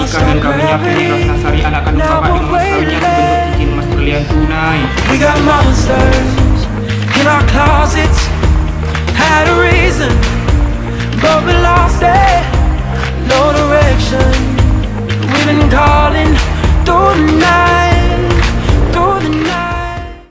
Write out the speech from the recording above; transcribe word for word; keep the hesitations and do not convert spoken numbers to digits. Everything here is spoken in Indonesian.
nikah dan kawinnya Feni Ratnasari anak kandung Bapak dengan mas kawinnya sebentuk cincin emas berlian tunai. We got monsters in our closets, had a reason, but we lost it, no direction. We've been calling through the night.